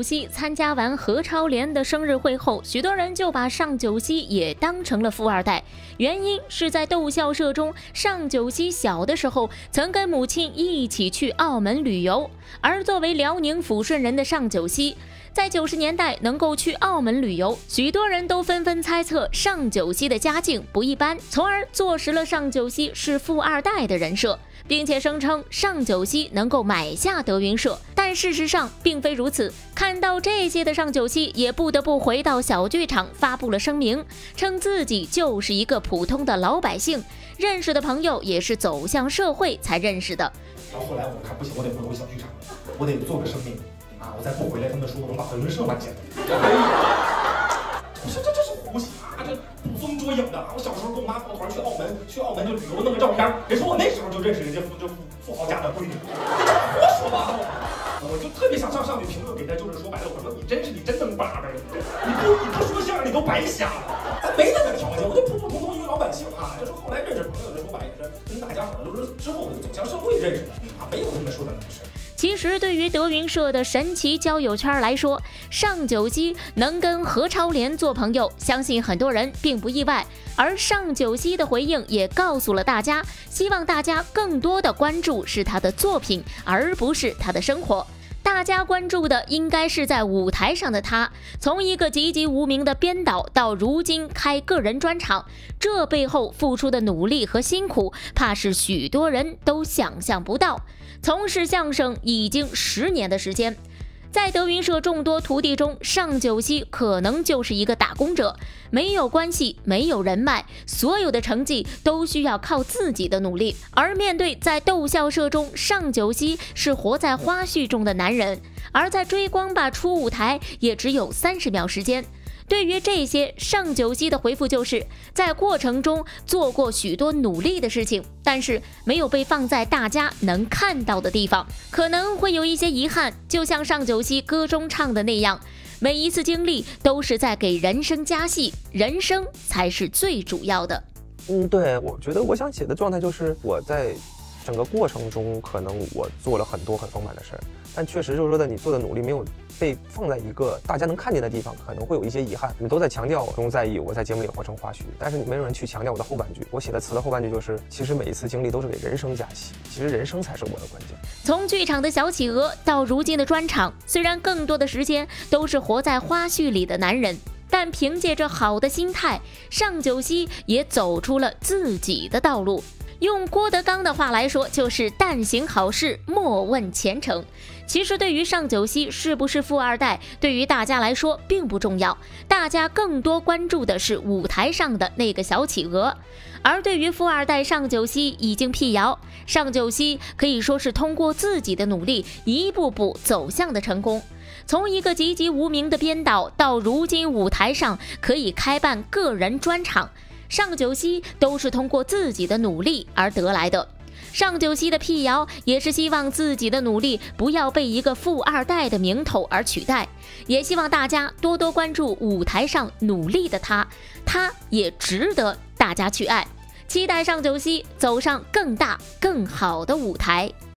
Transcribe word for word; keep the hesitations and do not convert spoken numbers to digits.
熙参加完何超莲的生日会后，许多人就把上九熙也当成了富二代。原因是在逗笑社中，上九熙小的时候曾跟母亲一起去澳门旅游，而作为辽宁抚顺人的上九熙，在九十年代能够去澳门旅游，许多人都纷纷猜测上九熙的家境不一般，从而坐实了上九熙是富二代的人设，并且声称上九熙能够买下德云社。但事实上并非如此，看到这些的上九熙也不得不回到小剧场发布了声明，称自己就是一个普通的老百姓，认识的朋友也是走向社会才认识的。 然后后来我看不行，我得回我小剧场，我得做个声明啊！我再不回来，他们说我能把德云社完结了。我说这这是胡写啊！这捕风捉影的。我小时候跟我妈抱团去澳门，去澳门就旅游弄个照片，人说我那时候就认识人家富这富富豪家的闺女，胡说八道。我就特别想上上去评论，给他就是说白了，我说你真是你真能叭叭，你不你不说相声你都白瞎了，咱没那个条件，我就普普通通一个老百姓啊。这说后来认识朋友，这说白也是跟大家好像都是之后走向社会认识的啊，没有他们说的那事。 其实对于德云社的神奇交友圈来说，上九熙能跟何超莲做朋友，相信很多人并不意外。而上九熙的回应也告诉了大家，希望大家更多的关注是他的作品，而不是他的生活。大家关注的应该是在舞台上的他，从一个籍籍无名的编导到如今开个人专场，这背后付出的努力和辛苦，怕是许多人都想象不到。从事相声已经十年的时间，在德云社众多徒弟中，上九熙可能就是一个打工者，没有关系，没有人脉，所有的成绩都需要靠自己的努力。而面对在逗笑社中，上九熙是活在花絮中的男人，而在追光吧出舞台也只有三十秒时间。对于这些，上九熙的回复就是在过程中做过许多努力的事情，但是没有被放在大家能看到的地方，可能会有一些遗憾。就像上九熙歌中唱的那样，每一次经历都是在给人生加戏，人生才是最主要的。 嗯，对，我觉得我想写的状态就是我在整个过程中，可能我做了很多很丰满的事儿，但确实就是说的你做的努力没有被放在一个大家能看见的地方，可能会有一些遗憾。你都在强调不用在意我在节目里活成花絮，但是你没有人去强调我的后半句。我写的词的后半句就是，其实每一次经历都是给人生加戏，其实人生才是我的关键。 从剧场的小企鹅到如今的专场，虽然更多的时间都是活在花絮里的男人，但凭借着好的心态，上九熙也走出了自己的道路。用郭德纲的话来说，就是但行好事，莫问前程。其实对于上九熙是不是富二代，对于大家来说并不重要，大家更多关注的是舞台上的那个小企鹅。而对于富二代上九熙已经辟谣，上九熙可以说是通过自己的努力，一步步走向的成功。从一个籍籍无名的编导，到如今舞台上可以开办个人专场，上九熙都是通过自己的努力而得来的。上九熙的辟谣也是希望自己的努力不要被一个富二代的名头而取代，也希望大家多多关注舞台上努力的他，他也值得大家去爱。期待上九熙走上更大更好的舞台。